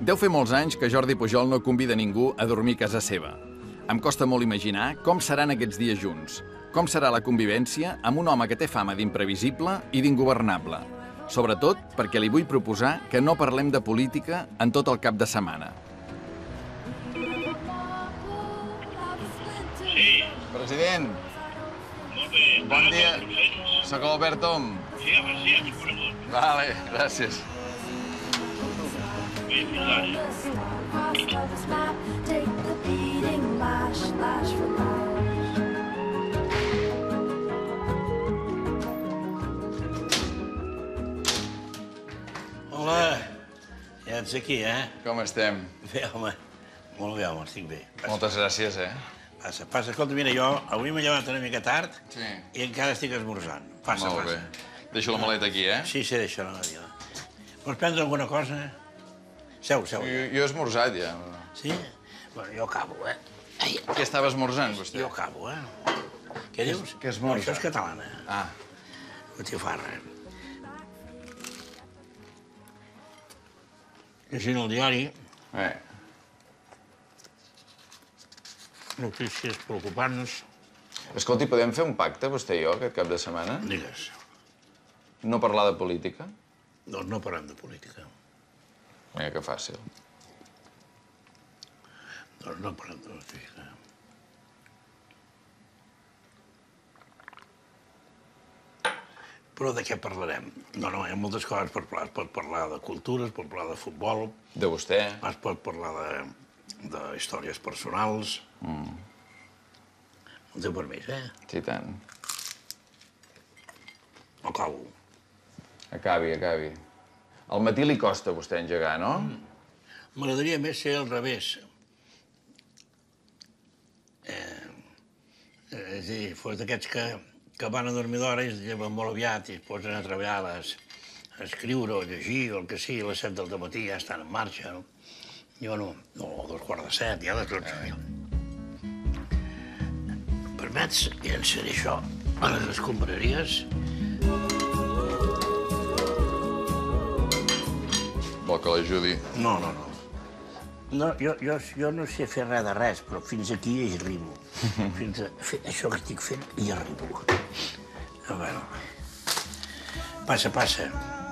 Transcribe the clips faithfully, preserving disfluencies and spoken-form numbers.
Deu fer molts anys que Jordi Pujol no convida ningú a dormir a casa seva. Em costa molt imaginar com seran aquests dies junts, com serà la convivència amb un home que té fama d'imprevisible i d'ingovernable. Sobretot perquè li vull proposar que no parlem de política en tot el cap de setmana. Sí. President. Molt bé. Bon dia. Soc l'Albert Om. Sí, home, sí, ens conegut. Vale, gràcies. Bé, fins ara. Hola, ja ets aquí, eh? Com estem? Bé, home, molt bé, home, estic bé. Passa, Moltes gràcies, eh? passa, passa. Escolta, mira, jo avui m'he llevat una mica tard Sí. i encara estic esmorzant. Passa, Molt bé. passa. Deixo la maleta aquí, eh? Sí, sí, deixa la vida. Vols prendre alguna cosa? Seu, seu. Jo, jo he esmorzat, ja. Sí? Bueno, jo acabo, eh? Ai, Què estava esmorzant, vostè? jo acabo, eh? Què dius? què esmorza? Això és catalana. Ah, Botifarra. Llegint el diari, eh. notícies preocupants. Escolti, podem fer un pacte, vostè i jo, aquest cap de setmana? Digues. No parlar de política? Doncs no parlem de política. Mira que fàcil. Doncs no parlem de política. Però de què parlarem? No, no, hi ha moltes coses per parlar. Es pot parlar de cultura, es pot parlar de futbol, De vostè? es pot parlar de, de històries personals. Mm. No té permís, eh? Sí, tant. Acabo. Acabi, acabi. Al matí li costa a vostè engegar, no? M'agradaria més ser al revés. Eh, eh, és a dir, fos d'aquests que, que van a dormir d'hora i es lleven molt aviat i es posen a treballar a, les, a escriure o a llegir o el que sigui, a les set del matí ja estan en marxa, no? Jo no, no, a dos quarts de set, ja a les dotze. Permets llançar això a les escombraries? Vol que l'ajudi? No, no, no. No, jo, jo, jo no sé fer res de res, però fins aquí hi arribo. Fins a fer això que estic fent hi arribo. Ah, bueno. Passa, passa.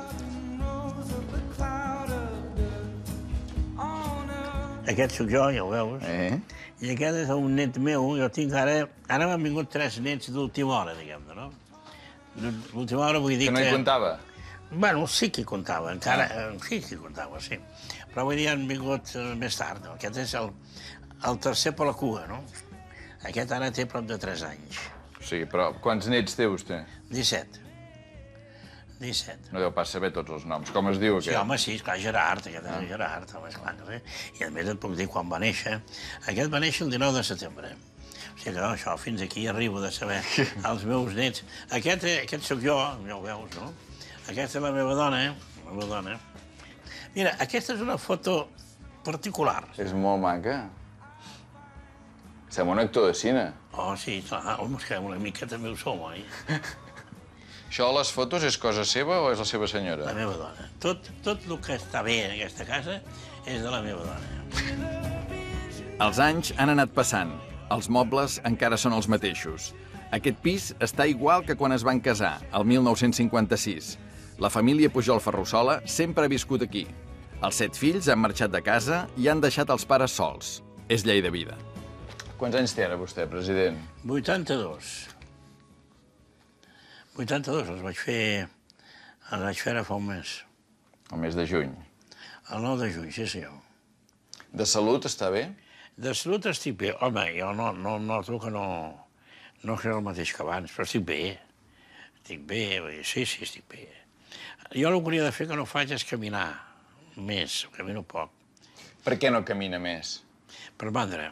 Aquest sóc jo, ja ho veus. Eh? I aquest és un net meu. Jo tinc ara... Ara m'han vingut tres nets d'última hora, diguem-ne, no? D'última hora vull dir Que que... no hi comptava? Bueno, sí que hi comptava, encara... Ah. Sí que hi comptava, sí. Però vull dir, han vingut uh, més tard. No? Aquest és el, el tercer per la cua, no? Aquest ara té prop de tres anys. Sí, però quants nets té vostè? disset. disset. No deu pas saber tots els noms. Com es diu, Sí, aquest? home, sí, esclar, Gerard, aquest és el Gerard, home, esclar, no sé. I a més et puc dir quan va néixer. Aquest va néixer el dinou de setembre. O sigui que no, això, fins aquí arribo de saber els meus nets. Aquest, eh, aquest sóc jo, ja ho veus, no? Aquesta és la meva dona, eh? La meva dona. Mira, aquesta és una foto particular. És molt maca. Sembla un actor de cine. Oh, sí, clar, home, és que una mica també ho som, oi? Això de les fotos és cosa seva o és la seva senyora? La meva dona. Tot, tot el que està bé en aquesta casa és de la meva dona. Els anys han anat passant. Els mobles encara són els mateixos. Aquest pis està igual que quan es van casar, el mil nou-cents cinquanta-sis. La família Pujol Ferrusola sempre ha viscut aquí. Els set fills han marxat de casa i han deixat els pares sols. És llei de vida. Quants anys té ara vostè, president? vuitanta-dos. vuitanta-dos, els vaig fer... Els vaig fer ara fa un mes. El mes de juny. El nou de juny, sí, senyor. De salut està bé? De salut estic bé. Home, jo no, no noto que no... No sé el mateix que abans, però estic bé. Estic bé, vull dir, sí, sí, estic bé. Jo el que hauria de fer que no faig és caminar més, camino poc. Per què no camina més? Per mandra.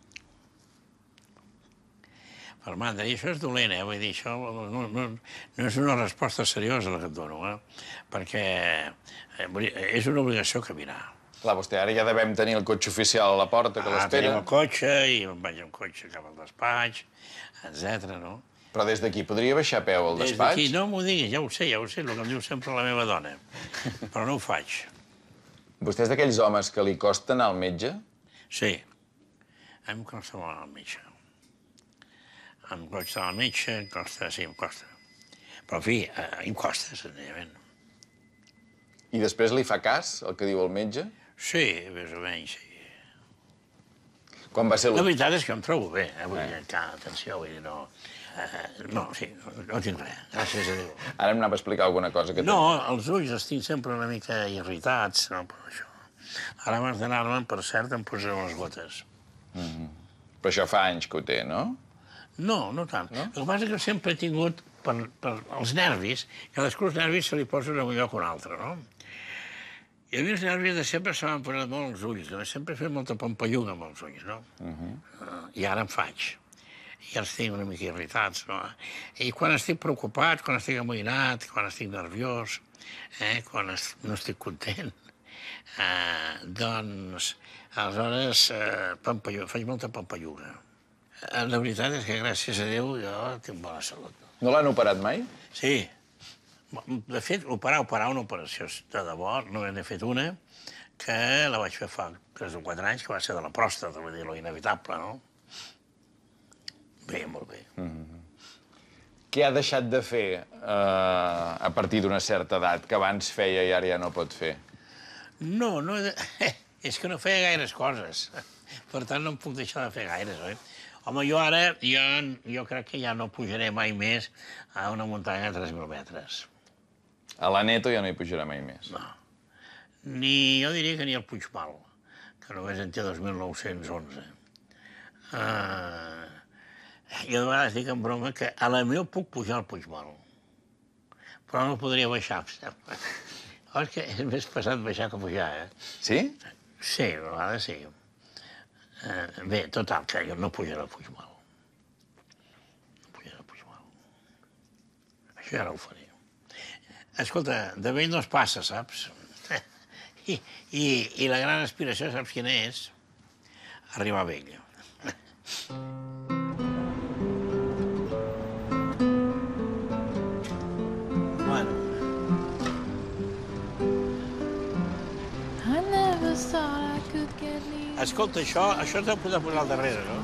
Per mandra. I això és dolent, eh? Vull dir, això no, no, no és una resposta seriosa la que et dono, eh? Perquè és una obligació caminar. Clar, vostè ara ja devem tenir el cotxe oficial a la porta que Ah, l'espera. tenim el cotxe i em vaig amb cotxe cap al despatx, etcètera, no? Però des d'aquí podria baixar a peu al Des despatx? d'aquí, no m'ho diguis, ja ho sé, ja ho sé, el que em diu sempre la meva dona. Però no ho faig. Vostè és d'aquells homes que li costa anar al metge? Sí, a mi em costa molt anar al metge. Em costa anar al metge, em costa, sí, em costa. Però, en fi, a mi em costa, senzillament. I després li fa cas, el que diu el metge? Sí, més o menys, sí. Quan va ser... La veritat és que em trobo bé, eh? Vull dir, que, atenció, vull dir, no... No, sí, no tinc res, gràcies a Déu. Ara em anava a explicar alguna cosa que... No, els ulls els tinc sempre una mica irritats, no, per això. Ara, abans d'anar-me'n, per cert, em posaré les gotes. Però això fa anys que ho té, no? No, no tant. El que passa és que sempre he tingut, per els nervis, cadascú els nervis se li posen en un lloc o un altre, no? I a mi els nervis de sempre se m'han posat molt els ulls, sempre he fet molta pampalluga amb els ulls, no? I ara en faig. I els tinc una mica irritats, no? I quan estic preocupat, quan estic amoïnat, quan estic nerviós, quan no estic content, doncs, aleshores, faig molta pampalluga. La veritat és que, gràcies a Déu, jo tinc bona salut. No l'han operat mai? Sí. De fet, operar, operar una operació de debò, no n'he fet una, que la vaig fer fa tres o quatre anys, que va ser de la pròstata, vull dir, lo inevitable, no? Bé, molt bé. Què ha deixat de fer a partir d'una certa edat, que abans feia i ara ja no pot fer? No, no... És que no feia gaires coses. Per tant, no em puc deixar de fer gaires, oi? Home, jo ara, jo crec que ja no pujaré mai més a una muntanya de tres mil metres. A la Neto ja no hi pujarà mai més. No. Ni, jo diria que ni el Puigmal, que només en té dos mil nou-cents onze. Jo de vegades dic en broma que a la meu puc pujar al Puigmal, però no podria baixar, em sembla. Oh, és que és més passat baixar que pujar, eh? Sí? Sí, a vegades sí. Bé, total, que jo no pujaré al Puigmal. No pujaré al Puigmal. Això ja no ho faré. Escolta, de vell no es passa, saps? I, i, i la gran aspiració, saps quina és? Arribar a vell. Bueno. Escolta, això, això t'ho podem posar al darrere, no?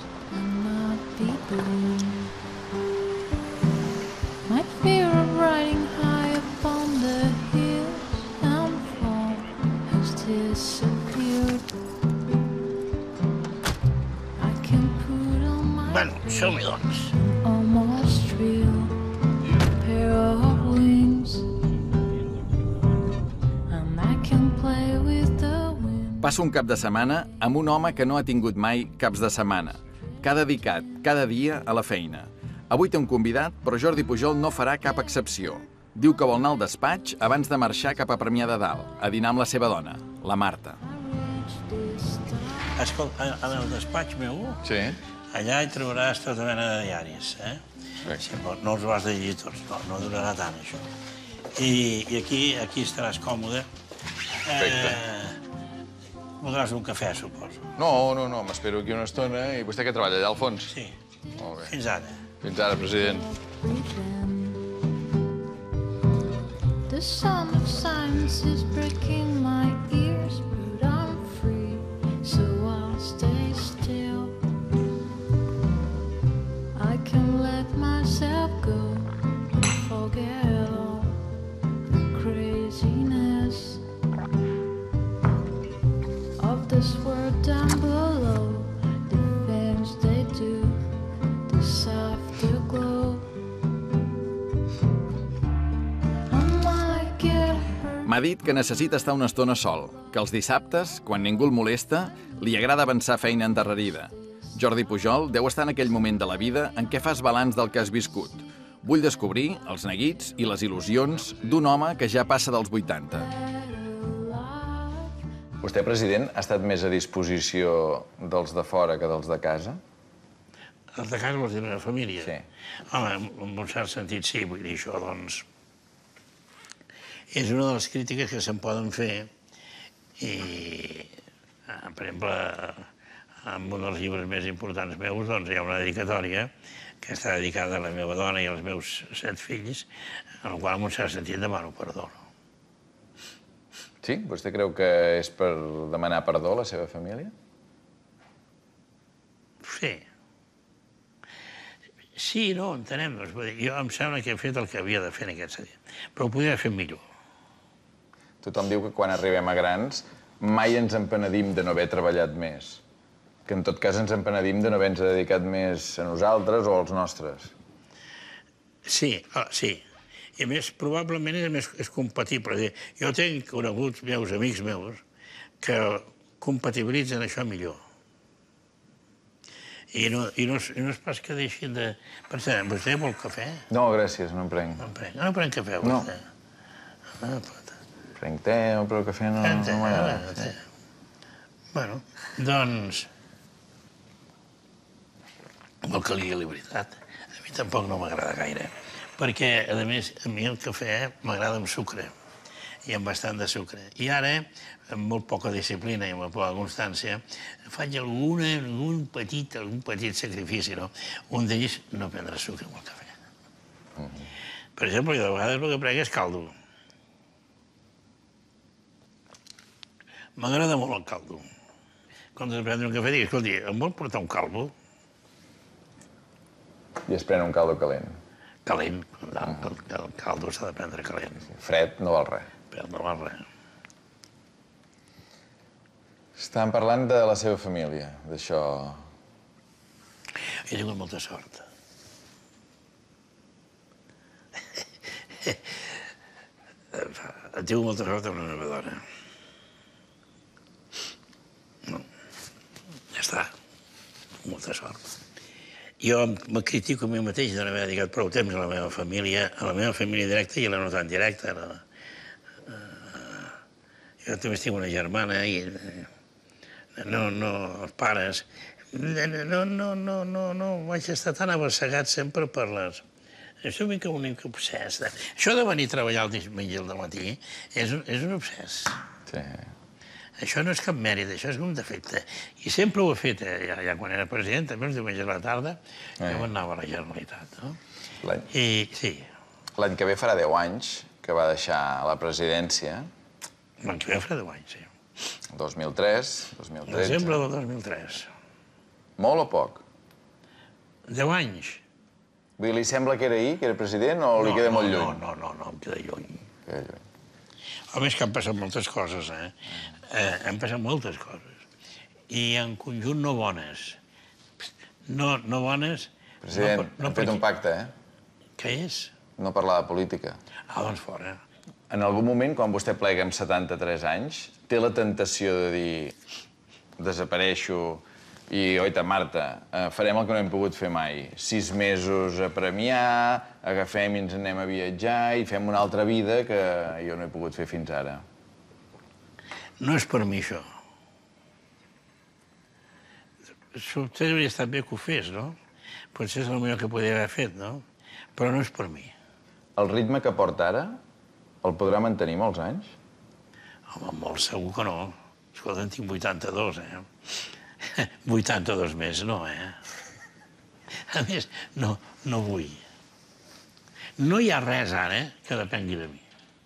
My fear of riding high upon the hills and fall has disappeared. I can put on my bueno, som-hi, doncs. Almost real pair of wings and I can play with the wind. Passo un cap de setmana amb un home que no ha tingut mai caps de setmana, que ha dedicat cada dia a la feina. Avui té un convidat, però Jordi Pujol no farà cap excepció. Diu que vol anar al despatx abans de marxar cap a Premià de Dalt, a dinar amb la seva dona, la Marta. Escolta, en el despatx meu, sí. Allà hi trobaràs tota mena de diaris, eh? Sí, no els vas de llegir tots, no, no durarà tant, això. I, i aquí, aquí estaràs còmode. Perfecte. Eh, voldràs un cafè, suposo. No, no, no, m'espero aquí una estona. I vostè què treballa, allà al fons? Sí. Molt bé. Fins ara. Fins ara, president. The sound of silence is breaking my ears, but I'm free, so I'll stay still. I can let myself go and forget all the craziness of this world down below. The things they do, this afterglow. M'ha dit que necessita estar una estona sol, que els dissabtes, quan ningú el molesta, li agrada avançar feina endarrerida. Jordi Pujol deu estar en aquell moment de la vida en què fas balanç del que has viscut. Vull descobrir els neguits i les il·lusions d'un home que ja passa dels vuitanta. Vostè, president, ha estat més a disposició dels de fora que dels de casa? Els de casa vols dir la família? Sí. Home, en un cert sentit sí, vull dir això, doncs... És una de les crítiques que se'n poden fer i, per exemple, en un dels llibres més importants meus doncs, hi ha una dedicatòria que està dedicada a la meva dona i als meus set fills, en la qual, en un cert sentit, demano perdó. Sí? Vostè creu que és per demanar perdó a la seva família? Sí. Sí, no, entenem. Jo em sembla que he fet el que havia de fer en aquest sentit. Però ho podria haver fet millor. Tothom diu que quan arribem a grans mai ens empenedim de no haver treballat més. Que en tot cas ens empenedim de no haver-nos dedicat més a nosaltres o als nostres. Sí, ah, sí. I a més, probablement és, més, és compatible. Jo tenc coneguts meus, amics meus, que compatibilitzen això millor. I no, i, no, I no és pas que deixin de... Per cert, vostè vol cafè? No, gràcies, no en prenc. No en prenc, no prenc cafè, vostè? No. no prenc te, però el cafè no, no m'agrada. Sí. Bueno, doncs... Vol que li digui la veritat. A mi tampoc no m'agrada gaire. Perquè, a més, a mi el cafè m'agrada amb sucre. I amb bastant de sucre. I ara, amb molt poca disciplina i amb poca constància, faig alguna, algun petit, algun petit sacrifici, no? Un d'ells, no prendre sucre amb el cafè. Mm-hmm. Per exemple, de vegades el que prenc és caldo. M'agrada molt el caldo. Quan has de prendre un cafè, dic, escolti, em vol portar un caldo? I es pren un caldo calent. Calent. El, el caldo s'ha de prendre calent. Fred no val res. Fred no val res. Estàvem parlant de la seva família, d'això... He tingut molta sort. He tingut molta sort amb una nova dona. No. Ja està. Molta sort. Jo me critico a mi mateix de no haver dedicat prou temps a la meva família, a la meva família directa i a la no tan directa. No? Uh, jo també tinc una germana i... No, no, els pares... No, no, no, no, no, vaig estar tan abassegat sempre per les... Això és una mica obsès. Això de venir a treballar el diumenge al matí és un, és un obsès. Sí. Això no és cap mèrit, això és un defecte. I sempre ho he fet, eh? ja, ja quan era president, també els diumenges a la tarda, eh. jo anava a la Generalitat, no? I, sí. L'any que ve farà deu anys que va deixar la presidència. L'any que ve farà deu anys, sí. dos mil tres, dos mil tretze... Desembre del dos mil tres. Molt o poc? Deu anys. Vull dir, li sembla que era ahir, que era president, o li queda molt lluny? No, no, no, em queda lluny. Queda lluny. A més que han passat moltes coses, eh? eh han passat moltes coses. I en conjunt no bones. No, no bones... President, no, no hem fet un pacte, eh? Què és? No parlar de política. Ah, doncs fora. En algun moment, quan vostè plega amb setanta-tres anys, té la tentació de dir desapareixo i, oita, Marta, farem el que no hem pogut fer mai. Sis mesos a premiar, agafem i ens anem a viatjar i fem una altra vida que jo no he pogut fer fins ara. No és per mi, això. Potser hauria estat bé que ho fes, no? Potser és el millor que podria haver fet, no? Però no és per mi. El ritme que porta ara el podrà mantenir molts anys? Home, molt segur que no. Escolta, en tinc vuitanta-dos, eh? vuitanta-dos més, no, eh? A més, no, no vull. No hi ha res ara que depengui de mi.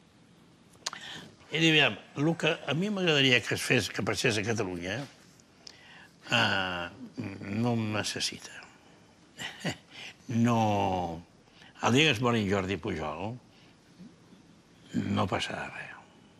I aviam, el que a mi m'agradaria que es fes, que passés a Catalunya, eh, no em necessita. No... El dia que es mori Jordi Pujol, no passarà res.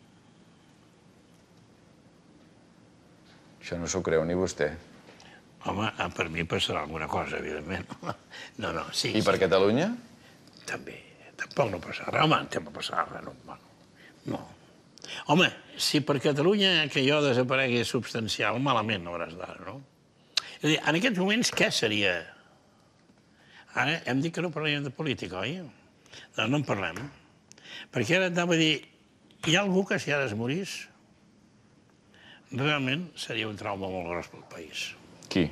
Això no s'ho creu ni vostè. Home, per mi passarà alguna cosa, evidentment. No, no, sí. I per Catalunya? També. Tampoc no passarà res. Home, no passarà res, no. No. Home, si per Catalunya que jo desaparegui substancial, malament no hauràs d'ara, no? És a dir, en aquests moments, què seria? Ara hem dit que no parlem de política, oi? Doncs no en parlem. Perquè ara anava a dir, hi ha algú que si ara es morís, realment seria un trauma molt gros pel país. Qui?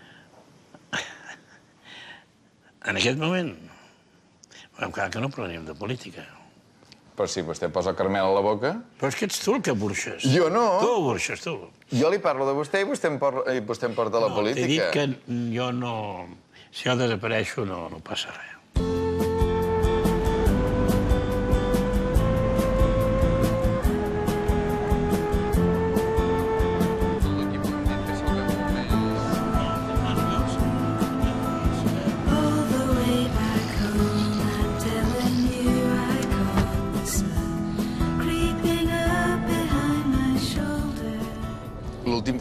En aquest moment, encara que no parlem de política. Però si vostè posa carmel a la boca... Però és que ets tu el que burxes. Jo no. Tu burxes, tu. Jo li parlo de vostè i vostè em porta la política. T'he dit que jo no... Si jo desapareixo, no, no passa res.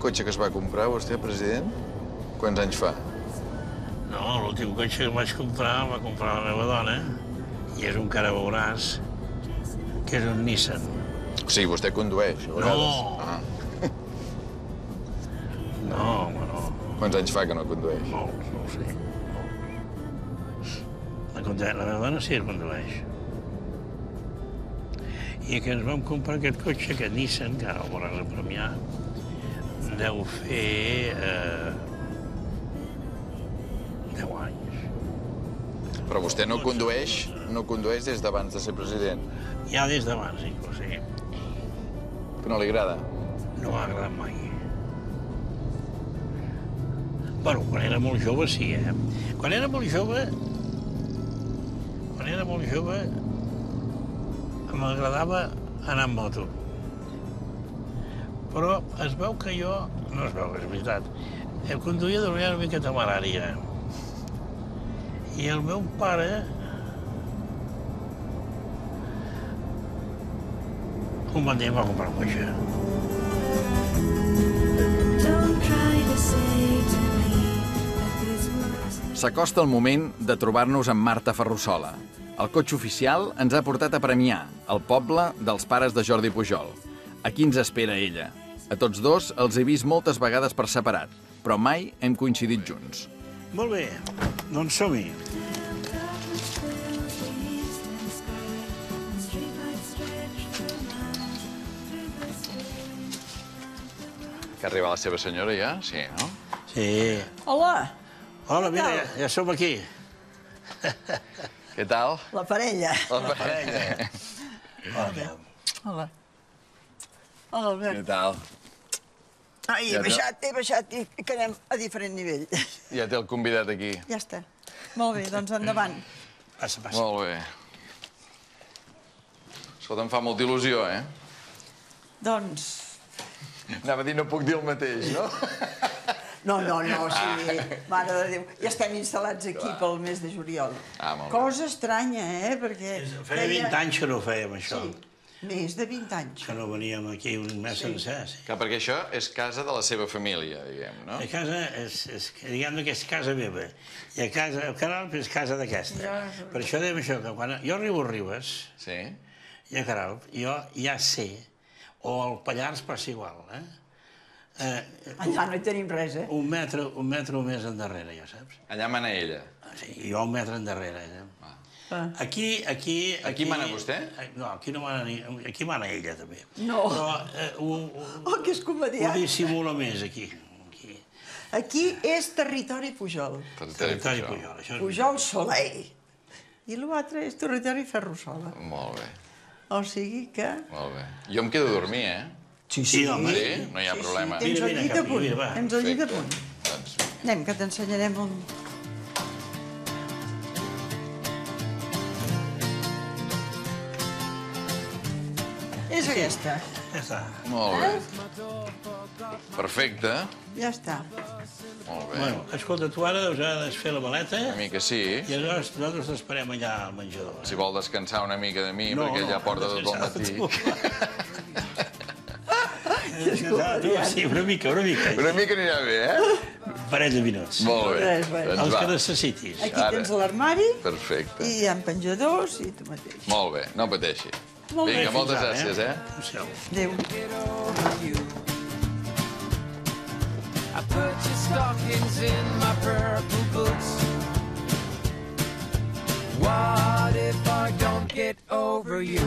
cotxe que es va comprar, vostè, president? Quants anys fa? No, l'últim cotxe que vaig comprar el va comprar la meva dona i és un que ara veuràs, que és un Nissan. O sigui, vostè condueix, a vegades? No. Ah. No, home, no. Quants anys fa que no condueix? No, no ho sé. La, condueix, la meva dona sí es condueix. I que ens vam comprar aquest cotxe, aquest Nissan, que ara el volen repremiar, deu fer eh, deu anys. Però vostè no condueix, no condueix des d'abans de ser president? Ja des d'abans, inclús, sí. Que no li agrada? No m'ha agradat mai. Bueno, quan era molt jove, sí, eh? Quan era molt jove... Quan era molt jove... m'agradava anar amb moto. Però es veu que jo... No es veu, és veritat. Em conduïa d'una manera una mica temerària. I el meu pare... un bon dia em va comprar un cotxe. S'acosta el moment de trobar-nos amb Marta Ferrusola. El cotxe oficial ens ha portat a Premià, el poble dels pares de Jordi Pujol. Aquí ens espera ella. A tots dos els he vist moltes vegades per separat, però mai hem coincidit junts. Molt bé, doncs som-hi. Que arriba la seva senyora ja? Sí, no? Sí. Hola, Hola, mira, ja, ja som aquí. Què tal? la parella. La parella. Hola. Hola. Hola, Què Albert. tal? Ai, he Ja te- baixat, he baixat i i que anem a diferent nivell. Ja té el convidat aquí. Ja està. Molt bé, doncs endavant. Passa, passa. Molt bé. Escolta, em fa molta il·lusió, eh? Doncs... Anava a dir, no puc dir el mateix, no? No, no, no, sí, mare de Déu. Ja estem instal·lats aquí pel mes de juliol. Ah, molt bé. Cosa estranya, eh? Perquè... Feia vint anys que no ho fèiem, això. Sí, més de vint anys. Que no veníem aquí un mes sencer, sí. Clar, perquè això és casa de la seva família, diguem, no? A casa, és, és, diguem que és casa meva. I a casa, el Caralp és casa d'aquesta. Ja. Per això dèiem això, que quan jo arribo a Ribes, Sí? i a Caralp, jo ja sé, o al Pallars passa igual, eh? eh Allà no hi tenim res, eh? un metre, un metre o més endarrere, ja saps? Allà mana ella. Sí, i jo un metre endarrere, eh? Ah. Aquí, aquí... Aquí mana vostè? No, aquí no mana ni... Aquí mana ella, també. No. Però eh, ho, ho, Oh, que és ho comediant. dissimula més, aquí. Aquí. Aquí és territori Pujol. Territori Pujol. Això és... Pujol Soleil. I l'altre és territori Ferrusola. Molt bé, O sigui que... molt bé. Jo em quedo a dormir, eh? Sí, sí, home. Sí? No hi ha problema. Tens Mira, el mira, llit a Capi, punt. mira, va. Tens el llit a Perfecte. punt. Doncs, Anem, que t'ensenyarem un... És aquesta. Ja està. molt bé. Perfecte. Ja està. Molt bé. Bueno, escolta, tu ara deus haver de fer la maleta Una mica sí. i aleshores nosaltres t'esperem allà al menjador. Si vol descansar una mica de mi, No, perquè no, ella porta tot el descansar matí. Descansar, tu, sí, una mica, una mica. Una mica anirà bé, eh? Un parell de minuts. Molt bé. Res, res. Doncs Els va. que necessitis. Aquí Ara. tens l'armari Perfecte. i hi ha penjadors i tu mateix. Molt bé, no pateixi. Molt bé. Vinga, moltes Fins ara, gràcies, eh? Adéu. Adéu. I put your stockings in my purple boots. What if I don't get over you?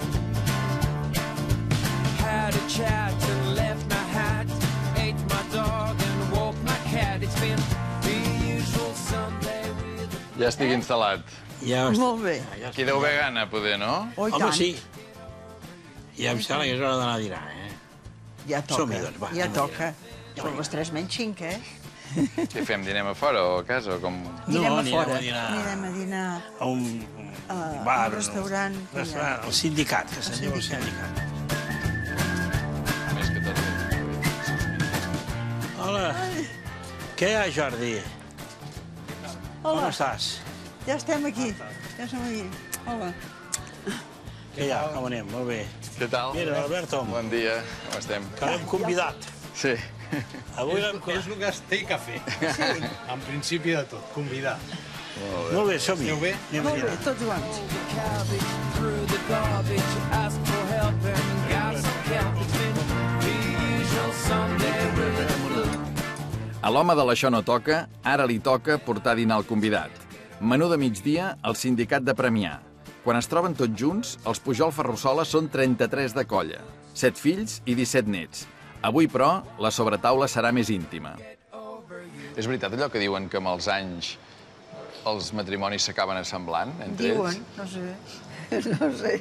Had a chat and left my hat, ate my dog and walked my cat. It's been the usual Sunday with a... Ja estic instal·lat. Ja està. Molt bé. Ja Aquí deu haver gana, poder, no? Oh, i Home, tant. sí. Ja em sembla que és hora d'anar a dinar, eh? Ja toca, Som-hi, doncs, va, ja anem a toca. Són les tres menys cinc, eh? Què fem, dinem a fora o a casa? O com... Anirem a anirem fora. a dinar. Anirem a dinar. A un, A un bar. un restaurant, Un restaurant, el sindicat, que se'n diu el sindicat. sindicat. Més que tot. Hola. Què hi ha, Jordi? Com Hola, estàs? ja estem aquí. Ja som aquí. Hola. Què hi ha? Com anem? Molt bé. Què tal? Mira, Albert, home, Bon dia, com estem? que l'hem convidat. Sí. Avui vam... És el que es té i cafè. Sí. En principi de tot, convidar. Molt bé, som-hi. Esteu bé? Anem a Molt bé, dinar. tots guants. Cabbage through the garbage, ask for help and got some help. It's been the usual Sunday with A l'home de l'Això no toca, ara li toca portar a dinar el convidat. Menú de migdia, el sindicat de Premià. Quan es troben tots junts, els Pujol Ferrusola són trenta-tres de colla, set fills i disset nets. Avui, però, la sobretaula serà més íntima. És veritat allò que diuen que amb els anys els matrimonis s'acaben assemblant entre Diuen, ells? no sé, no sé.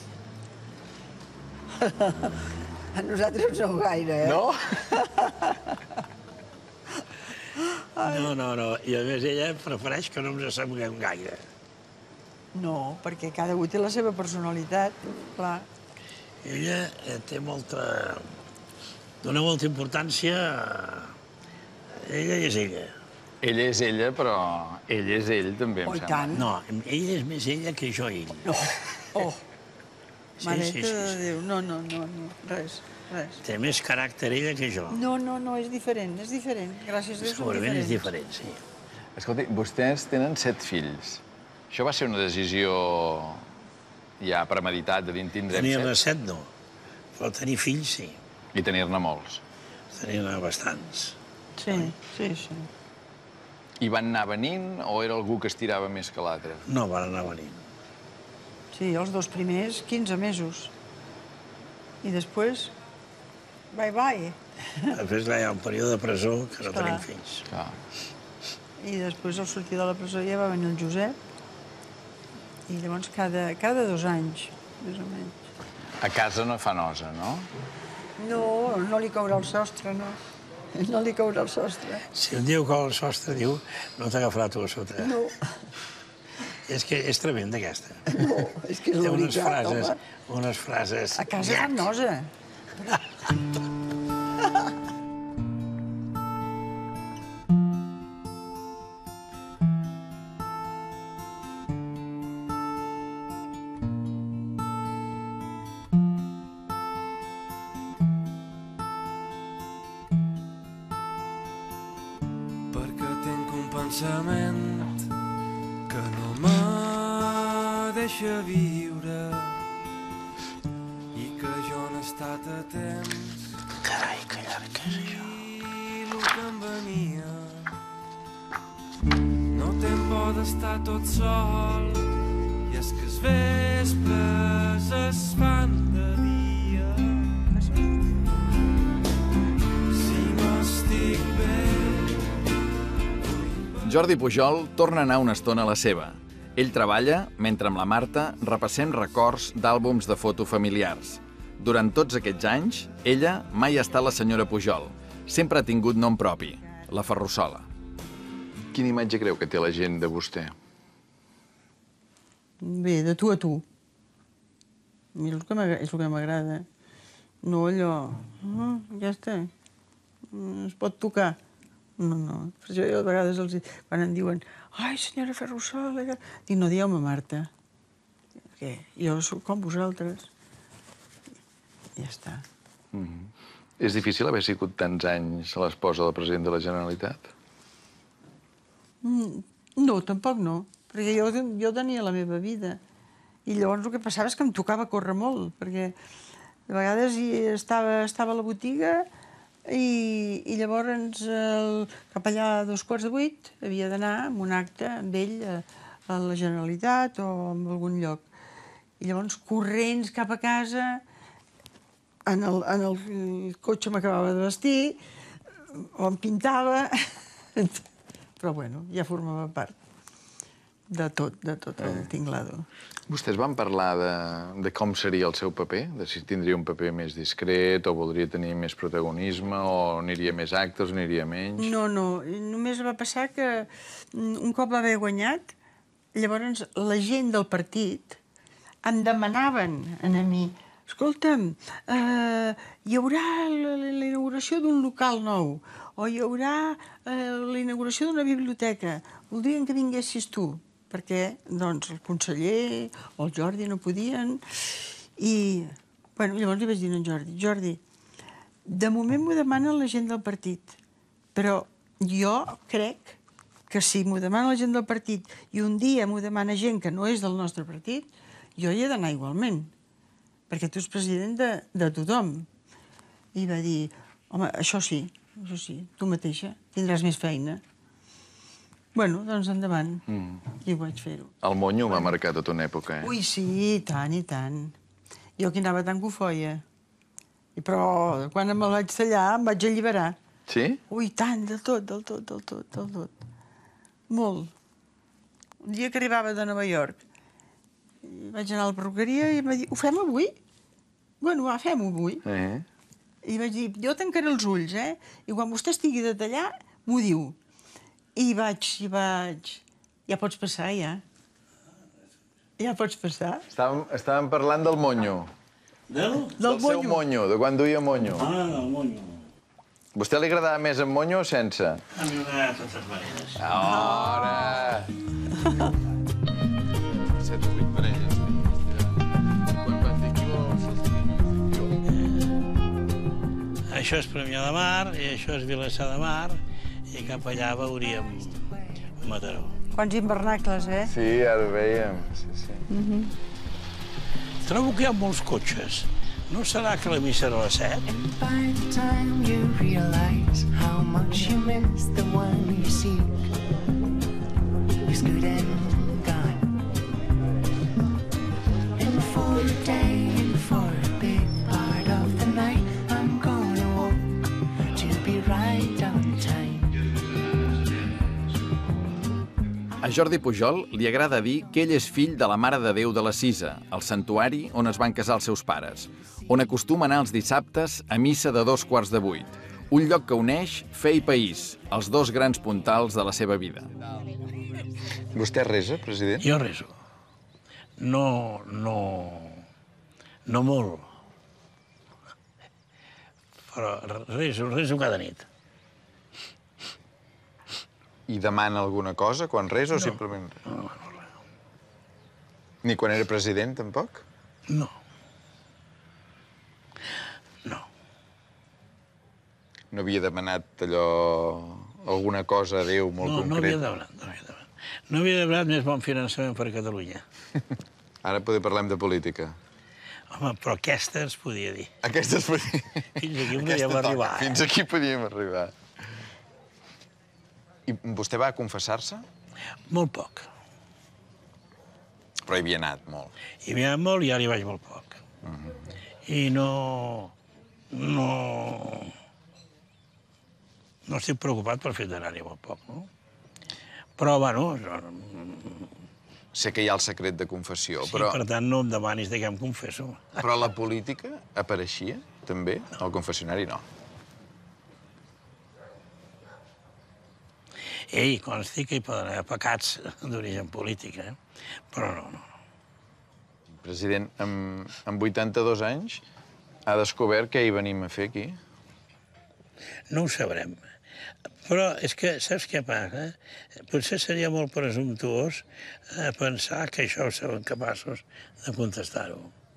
A nosaltres no gaire, eh? No? No, no, no. I a més ella prefereix que no ens assemblem gaire. No, perquè cada un té la seva personalitat, clar. Ella eh, té molta... dona molta importància a... Ella és ella. Ella és ella, però ell és ell, també, em Oh, i sembla. tant. No, ella és més ella que jo ell. No. Oh, Sí, mareta sí, sí, de sí. Déu. No, no, no, no, res, res. Té més caràcter ella que jo. No, no, no, és diferent, és diferent. Gràcies a Déu són Segurament és diferents. diferent, sí. Escolti, vostès tenen set fills. Això va ser una decisió ja premeditat, de dir, en tindrem Tenir-ne set? set no, però tenir fills sí. I tenir-ne molts. Tenir-ne bastants. Sí, sí, sí. I van anar venint o era algú que estirava més que l'altre? No van anar venint. Sí, els dos primers, quinze mesos. I després, bye-bye. Després hi ha un període de presó que no Esclar. tenim fills. Clar. I després, al sortir de la presó, ja va venir el Josep. I llavors, cada, cada dos anys, més o menys. A casa no fa nosa, no? No, no li caurà el sostre, no. No li caurà el sostre. Si un diu cau al sostre, diu, no t'agafarà tu a sota. No, És que és tremenda, aquesta. no, és que és Té la unes veritat, frases, home. unes frases... A casa fan nosa. perquè tinc un pensament que no me deixa viure i que jo no he estat a temps Carai, que llarg que és això. i el que em venia no tem por d'estar tot sol i és que els vespres es fan de dia si m'estic bé. Jordi Pujol torna a anar una estona a la seva. Ell treballa, mentre amb la Marta repassem records d'àlbums de foto familiars. Durant tots aquests anys, ella mai ha estat la senyora Pujol. Sempre ha tingut nom propi, la Ferrusola. Quina imatge creu que té la gent de vostè? Bé, de tu a tu. A mi és el que m'agra- és el que m'agrada. No allò... Ah, ja està. Mm, Es pot tocar. No, no. Per això jo a vegades els... quan em diuen ai, senyora Ferrusola... que-" Dic, no dieu-me Marta. Què? Jo sóc com vosaltres. Ja està. És difícil haver sigut tants anys l'esposa del president de la Generalitat? Mm, No, tampoc no. Perquè jo, jo tenia la meva vida. I llavors el que passava és que em tocava córrer molt, perquè de vegades hi estava, estava a la botiga i, i llavors el, cap allà a dos quarts de vuit havia d'anar a un acte amb ell a, a la Generalitat o en algun lloc. I llavors corrents cap a casa, en el, en el cotxe m'acabava de vestir, o em pintava, però bueno, ja formava part de tot, de tot el tinglado. Vostès van parlar de, de com seria el seu paper? De si tindria un paper més discret, o voldria tenir més protagonisme, o aniria a més actes, o aniria a menys? No, no, només va passar que un cop va haver guanyat, llavors la gent del partit em demanaven a mi, escolta'm, eh, hi haurà la, la, la inauguració d'un local nou, o hi haurà eh, la inauguració d'una biblioteca, voldrien que vinguessis tu, perquè doncs, el conseller o el Jordi no podien. I bueno, llavors li vaig dir a en Jordi, Jordi, De moment m'ho demana la gent del partit, però jo crec que si m'ho demana la gent del partit i un dia m'ho demana gent que no és del nostre partit, jo hi he d'anar igualment, perquè tu ets president de, de tothom. I va dir, home, això sí, això sí, tu mateixa tindràs més feina. Bueno, doncs endavant, mm. i ho vaig fer-ho. El monyo va marcar tota una època, eh? Ui, sí, i tant, i tant. Jo que anava tan cofoia. I però quan me'l vaig tallar em vaig alliberar. Sí? Ui, tant, del tot, del tot, del tot, del tot. Molt. Un dia que arribava de Nova York, vaig anar a la perruqueria i em va dir, ho fem avui? Bueno, va, fem-ho avui. Eh? I vaig dir, jo tancaré els ulls, eh? I quan vostè estigui de tallar, m'ho diu. I vaig, i vaig... Ja pots passar, ja. Ja pots passar. Estàvem, estàvem parlant del monyo. Del? Del, del seu monyo, de quan duia monyo. Ah, del monyo. Vostè li agradava més amb monyo o sense? A mi m'agrada de totes maneres. Ara! Set o vuit parelles. Quan van dir qui vols... Això és Premià de Mar, i això és Vilassar de Mar, i cap allà veuríem Mataró. Quants hivernacles, eh? Sí, ara ho veiem. Sí, sí. Mm-hmm. Trobo que hi ha molts cotxes. No serà que la missa era a les set? And by the time you realize how much you miss the one you seek, is good and gone. And for a day and for a big part of the night, I'm gonna walk to be right on time. A Jordi Pujol li agrada dir que ell és fill de la Mare de Déu de la Cisa, el santuari on es van casar els seus pares, on acostuma a anar els dissabtes a missa de dos quarts de vuit, un lloc que uneix fe i país, els dos grans puntals de la seva vida. Vostè resa, president? Jo reso. No, no... no molt. Però reso, reso cada nit. I demana alguna cosa quan resa o No. simplement... No, no, no. Ni quan era president, tampoc? No. No. No havia demanat allò... alguna cosa a Déu molt No, no havia concreta? demanat, no havia demanat. No havia demanat més bon finançament per a Catalunya. Ara poder parlem de política. Home, però aquesta es podia dir. Aquesta es podia... Fins aquí Aquesta podíem toca. arribar, eh? Fins aquí podíem arribar. I vostè va confessar-se? Molt poc. Però hi havia anat molt. Hi havia anat molt i ara hi vaig molt poc. I no... no... no estic preocupat pel fet d'anar-hi molt poc, no? Però, bueno... Sé que hi ha el secret de confessió, Sí, però... per tant, no em demanis de què em confesso. Però la política apareixia, també? Al confessionari, no. Ei, consti que hi poden haver pecats d'origen polític, eh? Però no, no. President, amb, amb vuitanta-dos anys ha descobert què hi venim a fer aquí? No ho sabrem. Però és que, saps què passa? Potser seria molt presumptuós eh, pensar que això ho seran capaços de contestar-ho.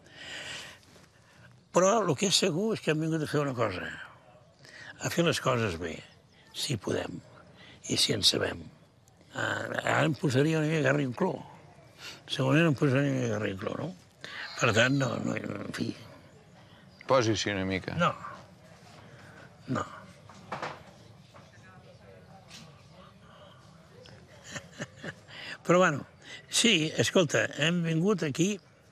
Però el que és segur és que hem vingut a fer una cosa. A fer les coses bé, si podem, i si en sabem. Ara em posaria una mica garrincló. Segurament em posaria una mica garrincló, no? Per tant, no, no, en fi... Posi-s'hi una mica. No. No. Però, bueno, sí, escolta, hem vingut aquí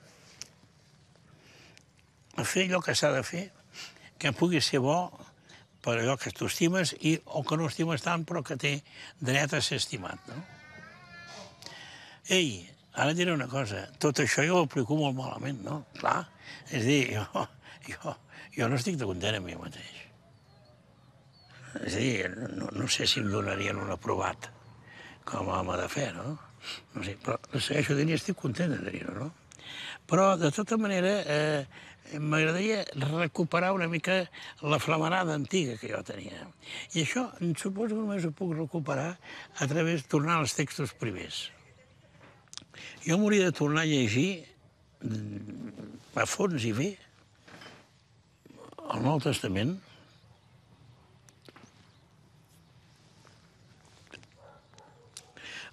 a fer allò que s'ha de fer, que pugui ser bo per allò que tu estimes i, o que no estimes tant, però que té dret a ser estimat, no? Ei, ara diré una cosa, tot això jo ho aplico molt malament, no? Clar, és a dir, jo, jo, jo no estic de content amb mi mateix. És a dir, no, no sé si em donarien un aprovat com a home de fe, no? No sé, però segueixo dient i estic content de dir-ho, no? Però, de tota manera, eh, m'agradaria recuperar una mica la flamarada antiga que jo tenia. I això, em suposo que només ho puc recuperar a través de tornar als textos primers. Jo m'hauria de tornar a llegir a fons i bé el Nou Testament,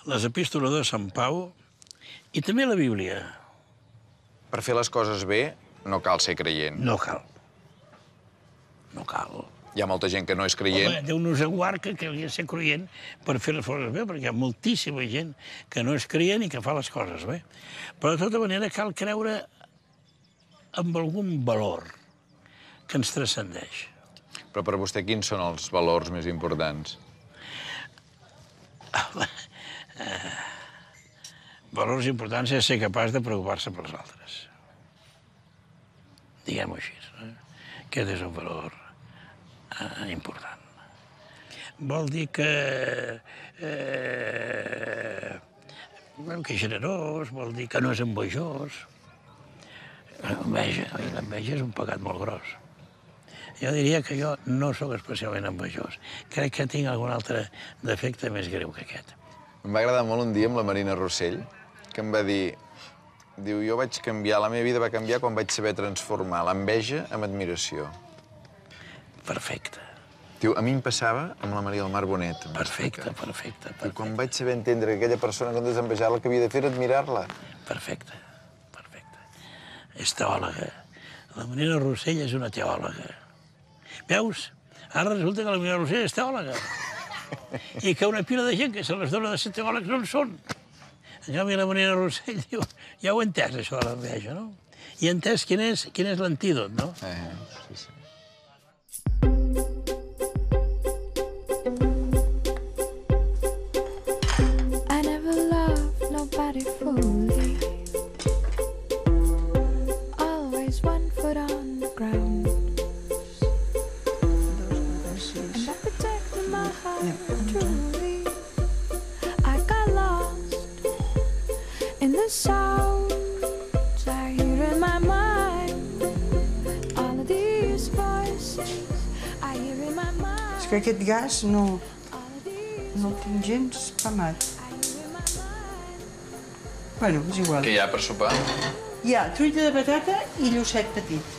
les epístoles de Sant Pau i també la Bíblia. Per fer les coses bé no cal ser creient. No cal. No cal. Hi ha molta gent que no és creient. Home, Déu nos aguard que hauria de ser creient per fer les coses bé, perquè hi ha moltíssima gent que no és creient i que fa les coses bé. Però de tota manera cal creure amb algun valor que ens transcendeix. Però per vostè quins són els valors més importants? Valors importants és ser capaç de preocupar-se pels altres. Diguem-ho així. Eh? Aquest és un valor eh, important. Vol dir que... Eh, que és generós, vol dir que no és envejós. L'enveja, l'enveja és un pecat molt gros. Jo diria que jo no sóc especialment envejós. Crec que tinc algun altre defecte més greu que aquest. Em va agradar molt un dia amb la Marina Rossell, que em va dir... Diu, jo vaig canviar, la meva vida va canviar quan vaig saber transformar l'enveja en admiració. Perfecte. Diu, a mi em passava amb la Maria del Mar Bonet. Perfecte, perfecte. I quan vaig saber entendre que aquella persona, quan desenvejar-la, el que havia de fer era admirar-la. Perfecte, perfecte. És teòloga. La Marina Rossell és una teòloga. Veus? Ara resulta que la Marina Rossell és teòloga. I que una pila de gent que se les dona de ser teòlegs no en són. En canvi, la Marina Rossell diu, ja ho he entès, això de l'enveja, no? I he entès quin és, quin és l'antídot, no? Eh, sí, sí. I never loved nobody fully. Always one foot on the ground. And I protected my heart truly. I got lost in the sounds I hear in my mind. All of these voices I hear in my mind. És que aquest gas no, no el tinc gens pamat. Bueno, és igual. Què hi ha per sopar? Hi ha truita de patata i llucet petit.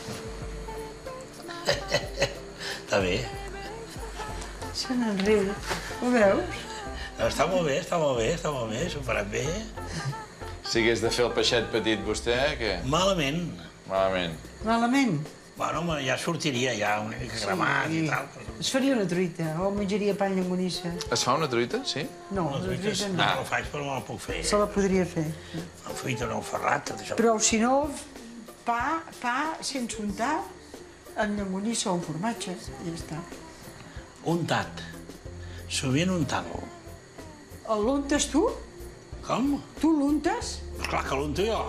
Està bé. Se n'en riu. Ho veus? Està molt bé, està molt bé, està molt bé, s'ho faran bé. Si hagués de fer el peixet petit, vostè, què? Malament. Malament. Malament. Bueno, home, ja sortiria ja una mica cremat i tal. Es faria una truita, o menjaria pa amb llonganissa. Es fa una truita, sí? No, La la truita truita no no. la faig, però me la puc fer. Se la podria fer. El fruita no, el ferrat, tot això. Però, si no, pa, pa sense untar, amb llonganissa o amb formatge, i ja està. Untat. Sovint untant-lo. L'untes tu? Com? Tu l'untes? Esclar que l'unto jo.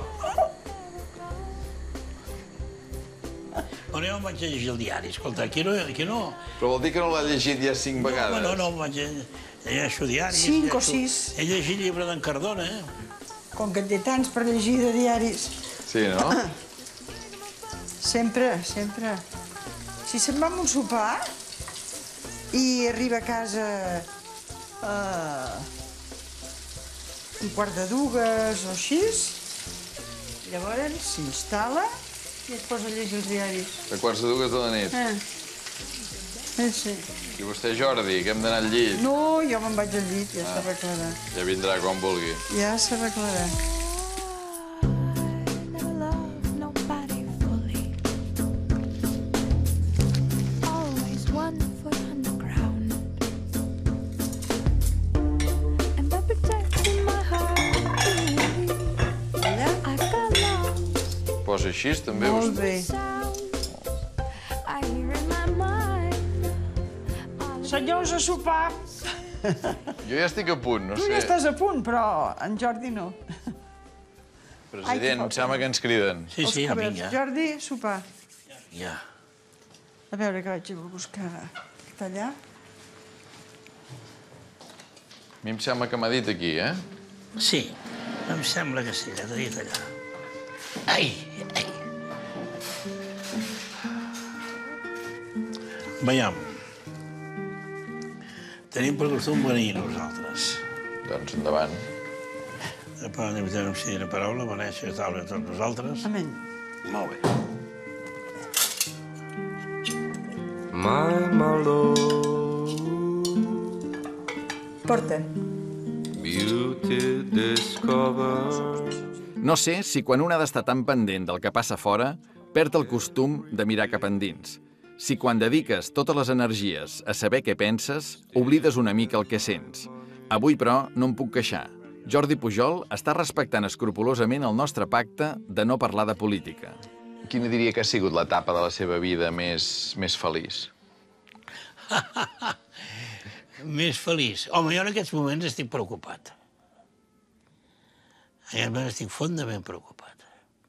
Però jo em vaig llegir el diari, escolta, aquí no... Aquí no. Però vol dir que no l'ha llegit ja cinc vegades? No, no, no, em vaig llegir diaris. Cinc o llegeixo- sis. He llegit llibre d'en Cardona, eh? Com que en té tants per llegir de diaris. Sí, no? Sempre, sempre. Si se'n va amb un sopar i arriba a casa uh, un quart de dues o així, llavors s'instal·la i es posa a llegir els diaris. De quarts de dues de la nit. Eh. Eh, sí. I vostè, Jordi, que hem d'anar al llit. No, jo me'n vaig al llit, ja s'arreglarà. Ja vindrà quan vulgui. Ja s'arreglarà. I never loved nobody fully. Always one foot on the ground. And by protecting my heart truly, I got lost. Posa així, també. Molt vostè. bé. Sounds I hear in my mind. All of Senyors, a sopar. Jo ja estic a punt, no Tu sé. ja estàs a punt, però en Jordi no. President, em sembla que ens criden. Sí, sí, ja Els vinc, ja. Jordi, sopar. Ja. A veure que vaig a buscar tallar. A mi em sembla que m'ha dit aquí, eh? Sí, em sembla que sí, ja t'he dit allà. Ai, ai. Veiem. Tenim per costum venir nosaltres. Doncs endavant. De part de veritat, em sigui una paraula, beneixer a taula de tots nosaltres. Amén. Molt bé. My, my love, Porta. be you to discover. No sé si quan un ha d'estar tan pendent del que passa fora, perd el costum de mirar cap endins. Si quan dediques totes les energies a saber què penses, oblides una mica el que sents. Avui, però, no em puc queixar. Jordi Pujol està respectant escrupolosament el nostre pacte de no parlar de política. Quina diria que ha sigut l'etapa de la seva vida més, més feliç? Més feliç. Home, jo en aquests moments estic preocupat. En aquests moments estic fondament preocupat.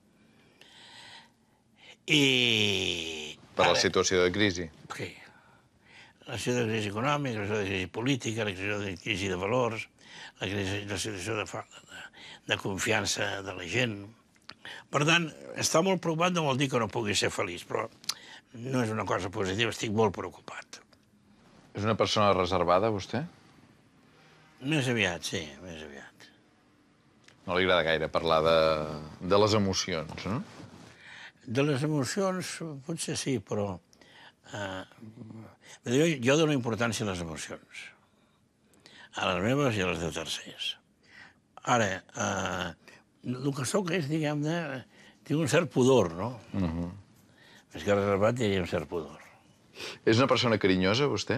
I... Per la situació de crisi? Sí. La situació de crisi econòmica, la situació de crisi política, la situació de crisi de valors, la, crisi, la situació de, de, de confiança de la gent. Per tant, estar molt preocupat no vol dir que no pugui ser feliç, però no és una cosa positiva, estic molt preocupat. És una persona reservada, vostè? Més aviat, sí, més aviat. No li agrada gaire parlar de, de les emocions, no? De les emocions, potser sí, però... Eh, jo, jo dono importància a les emocions. A les meves i a les de tercers. Ara, eh, el que sóc és, diguem-ne, tinc un cert pudor, no? Uh-huh. Més que reservat, diria un cert pudor. És una persona carinyosa, vostè?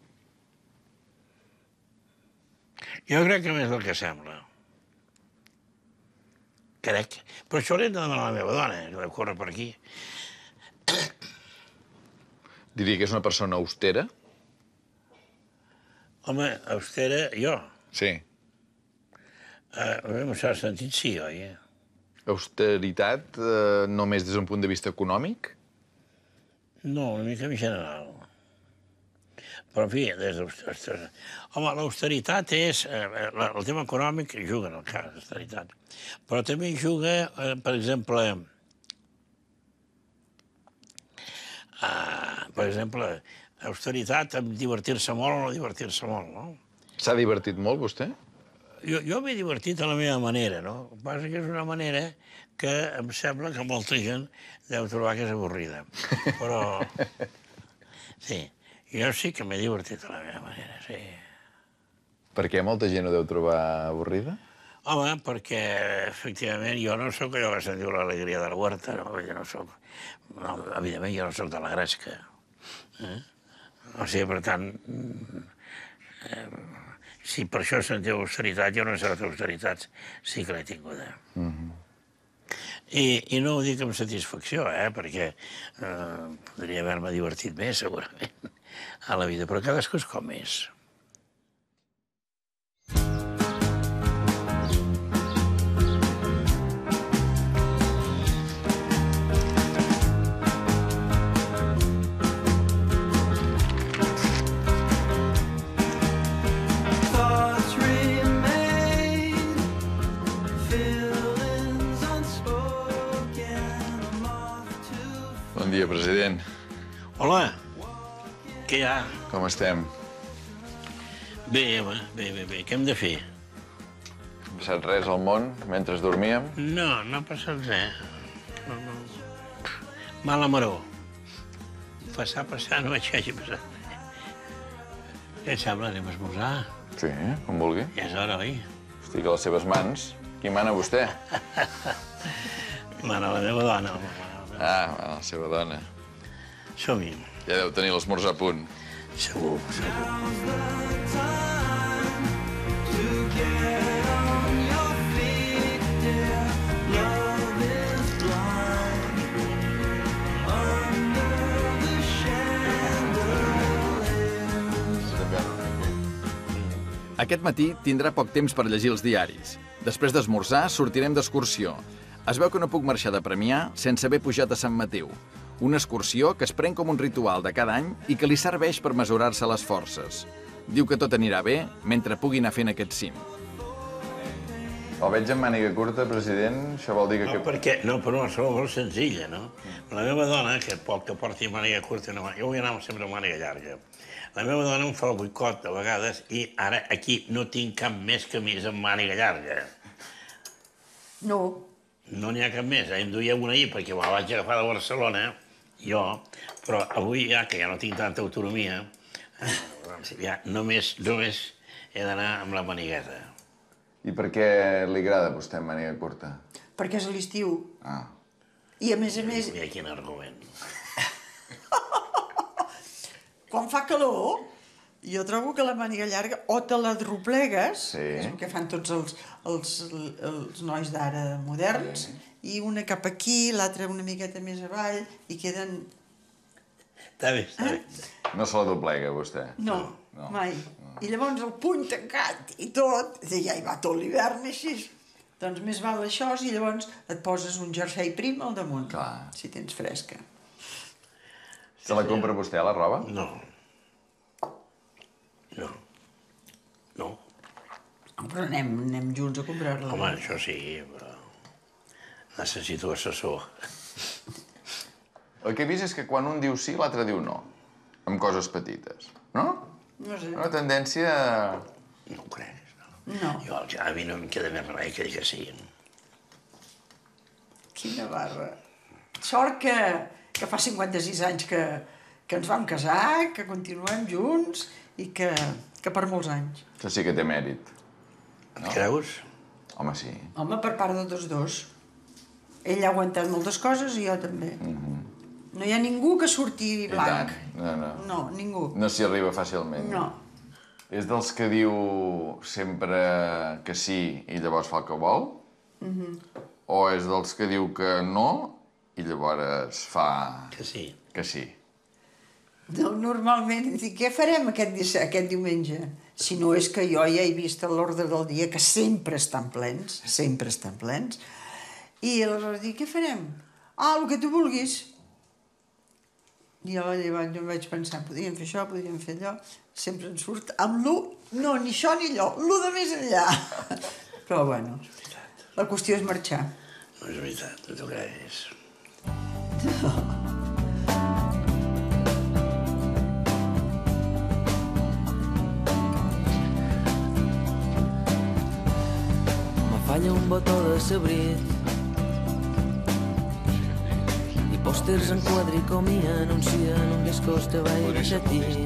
Jo crec que més del que sembla. Crec. Però això l'he de demanar a la meva dona, que deu córrer per aquí. Diria que és una persona austera? Home, austera, jo. Sí. Uh, en un cert sentit, sí, oi? Austeritat eh, només des d'un punt de vista econòmic? No, una mica en general. Però, en fi, des de... Home, l'austeritat és... Eh, el tema econòmic juga en el cas, l'austeritat. Però també juga, eh, per exemple... Eh, per exemple, austeritat amb divertir-se molt o no divertir-se molt, no? S'ha divertit molt, vostè? Jo, jo m'he divertit a la meva manera, no? El que passa que és una manera que em sembla que molta gent deu trobar que és avorrida. Però... Sí, jo sí que m'he divertit a la meva manera, sí. Per què molta gent ho deu trobar avorrida? Home, perquè, efectivament, jo no sóc allò que se'n diu l'alegria de la huerta, no? Jo no sóc... No, evidentment, jo no sóc de la gresca. Eh? O sigui, per tant... Eh, si per això se'n diu austeritat, jo no sé les austeritats sí que l'he tinguda. Mm-hmm. I, I no ho dic amb satisfacció, eh? Perquè eh, podria haver-me divertit més, segurament, a la vida, però cadascú és com és. Bon dia, president. Hola, què hi ha? Com estem? Bé, home, bé, bé, bé. Què hem de fer? Ha passat res al món mentre dormíem? No, no ha passat res. No, no. Mala maror. Passar, passar, no vaig hagi passat res. Què et sembla? Anem a esmorzar? Sí, com vulgui. Ja és hora, oi? Estic a les seves mans. Qui mana vostè? Mana la meva dona. Ah, mana la seva dona. Som-hi. Ja deu tenir l'esmorzar a punt. Segur, segur. Aquest matí tindrà poc temps per llegir els diaris. Després d'esmorzar, sortirem d'excursió. Es veu que no puc marxar de Premià sense haver pujat a Sant Mateu. Una excursió que es pren com un ritual de cada any i que li serveix per mesurar-se les forces. Diu que tot anirà bé mentre pugui anar fent aquest cim. El veig amb màniga curta, president. Això vol dir que... No, perquè... No, però una raó molt senzilla, no? La meva dona, que pot que porti màniga curta... No, jo vull anar sempre amb màniga llarga. La meva dona em fa el boicot a vegades i ara aquí no tinc cap més camisa amb màniga llarga. No. No n'hi ha cap més. Em duia una ahir perquè me la vaig agafar de Barcelona, jo, però avui ja, que ja no tinc tanta autonomia, ja només, només he d'anar amb la manigueta. I per què li agrada a vostè màniga curta? Perquè és l'estiu. Ah. I a més a més... Mira quin argument. Quan fa calor, jo trobo que la màniga llarga o te la droplegues, Sí. que és el que fan tots els, els, els nois d'ara moderns, i una cap aquí, l'altra una miqueta més avall, i queden... Està bé, està bé. No se la doblega, vostè? No, No. mai. I llavors el puny tancat i tot, i ja hi va tot l'hivern així. Doncs més val això, i llavors et poses un jersei prim al damunt, Clar. si tens fresca. Se la compra vostè, la roba? No. No. No. Però anem, anem junts a comprar-la. Home, això sí, però... Necessito assessor. El que he vist és que quan un diu sí, l'altre diu no. Amb coses petites, no? No sé. Una tendència... No ho crec, no. No. Jo al Javi no em queda més res que dir que sí. Quina barra. Sort que, que fa cinquanta-sis anys que, que ens vam casar, que continuem junts i que, que per molts anys. Això sí que té mèrit. Et creus? Home, sí. Home, per part de tots dos. Ell ha aguantat moltes coses i jo també. No hi ha ningú que surti I blanc. tant. No, no. No, ningú. No s'hi arriba fàcilment. No. És dels que diu sempre que sí i llavors fa el que vol? O és dels que diu que no i llavors fa... Que sí. Que sí. No, normalment, dic, què farem aquest, dis- aquest diumenge? Si no és que jo ja he vist a l'ordre del dia que sempre estan plens, sempre estan plens, i aleshores dic, què farem? Ah, el que tu vulguis. I jo llavors em vaig pensar, podríem fer això, podríem fer allò, sempre ens surt amb l'u, no, ni això ni allò, l'u de més enllà. Però bueno, la qüestió és marxar. No és veritat, no t'ho creguis. Me falla un botó de sabrit i pòsters en quadricomia anuncien un discos de baile xatí.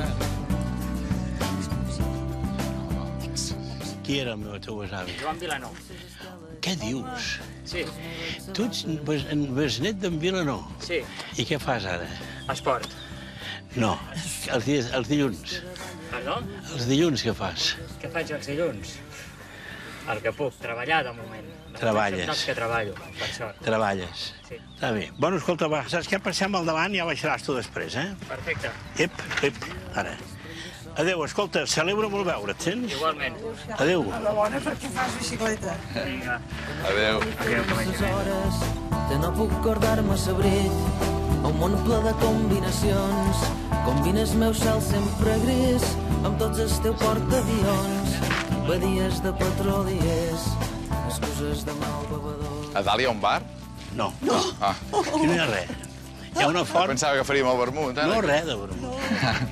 Qui era el meu teu besavi? Joan Vilanó. Què dius? Sí, Tu ets bes- en besnet d'en Vilanó. sí. I què fas ara? Esport. No, els, dies, els dilluns. Perdó? Els dilluns què fas? Què faig els dilluns? El que puc, treballar de moment. De Treballes. moment que treballo, per sort. Treballes. Sí. Està bé. Bueno, escolta, va, saps què? Passem al davant i ja baixaràs tu després, eh? Perfecte. Ep, ep, ara. Adéu, escolta, celebro molt veure't, sents? Igualment. Adéu. A la bona perquè fas bicicleta. Vinga. Adéu. Adéu, que vagi bé. Hores que no puc guardar-me sabrit a un món ple de combinacions. Combines meu cel sempre gris amb tots els teus portaavions, badies de petroliers, excuses de mal bevedor. A dalt hi ha un bar? No, no. Ah. Aquí no hi ha res. Hi ha una font... Pensava que faríem el vermut, eh? No, res de vermut.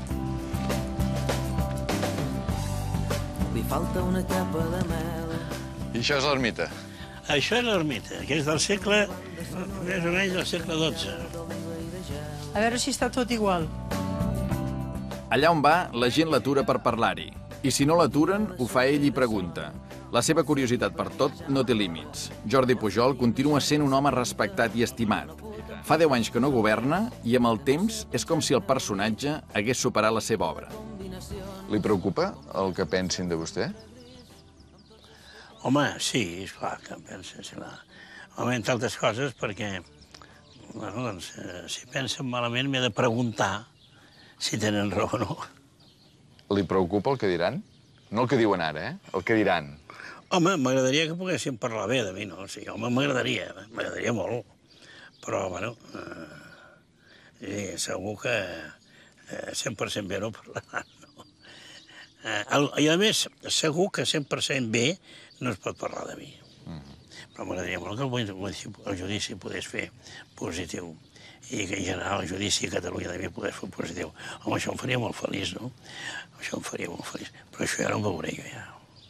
Li falta una capa de mel. I això és l'ermita. Això és l'ermita, que és del segle... més o menys del segle dotze. A veure si està tot igual. Allà on va, la gent l'atura per parlar-hi. I si no l'aturen, ho fa ell i pregunta. La seva curiositat per tot no té límits. Jordi Pujol continua sent un home respectat i estimat. Fa deu anys que no governa i amb el temps és com si el personatge hagués superat la seva obra. Li preocupa el que pensin de vostè? Home, sí, esclar, que em pensa, esclar. Home, entre altres coses, perquè, bueno, doncs, eh, si pensen malament m'he de preguntar si tenen raó o no. Li preocupa el que diran? No el que diuen ara, eh? El que diran. Home, m'agradaria que poguéssim parlar bé de mi, no? O sigui, home, m'agradaria, m'agradaria molt. Però, bueno, eh, sí, segur que eh, cent per cent bé no parlaran, no? Eh, el, I, a més, segur que cent per cent bé no es pot parlar de mi. Però m'agradaria molt que el, judici, el judici pogués fer positiu i que en general el judici a Catalunya també pogués fer positiu. Home, això em faria molt feliç, no? Això em faria molt feliç. Però això ja no ho veuré jo, ja.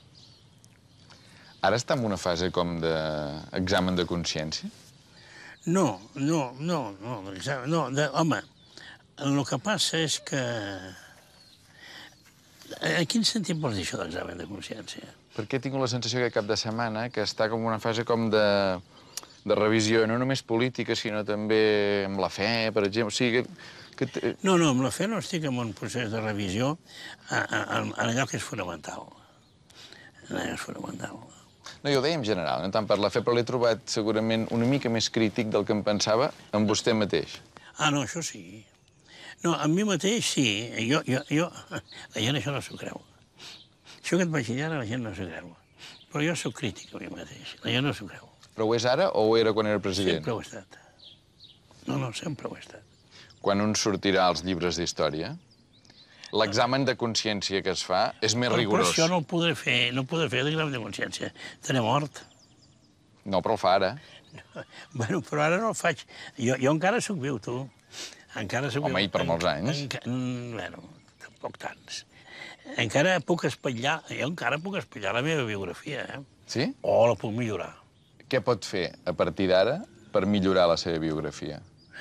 Ara està en una fase com d'examen de consciència? No, no, no, no, no, de, home, el que passa és que... En quin sentit vols dir això d'examen de consciència? perquè he tingut la sensació aquest cap de setmana que està com una fase com de, de revisió, no només política, sinó també amb la fe, per exemple. O sigui, que, que... No, no, amb la fe no estic en un procés de revisió en allò que és fonamental. En allò que és fonamental. No, jo ho deia en general, no tant per la fe, però l'he trobat segurament una mica més crític del que em pensava amb vostè mateix. Ah, no, això sí. No, amb mi mateix sí. Jo, jo, jo... La gent això no s'ho creu. Això que et vaig dir ara, la gent no s'ho creu. Però jo sóc crític a mi mateix. La gent no s'ho creu. Però ho és ara o ho era quan era president? Sempre ho he estat. No, no, sempre ho he estat. Quan un sortirà als llibres d'història, l'examen de consciència que es fa és més rigorós. Però això no ho podré fer, no ho podré fer l'examen de consciència. Te n'he mort. No, però el fa ara. Bueno, però ara no el faig. Jo, jo encara sóc viu, tu. Encara sóc Home, viu. i per molts anys. Enca... Bueno, tampoc tants. Encara puc espatllar, jo encara puc espatllar la meva biografia, eh? Sí? O la puc millorar. Què pot fer a partir d'ara per millorar la seva biografia?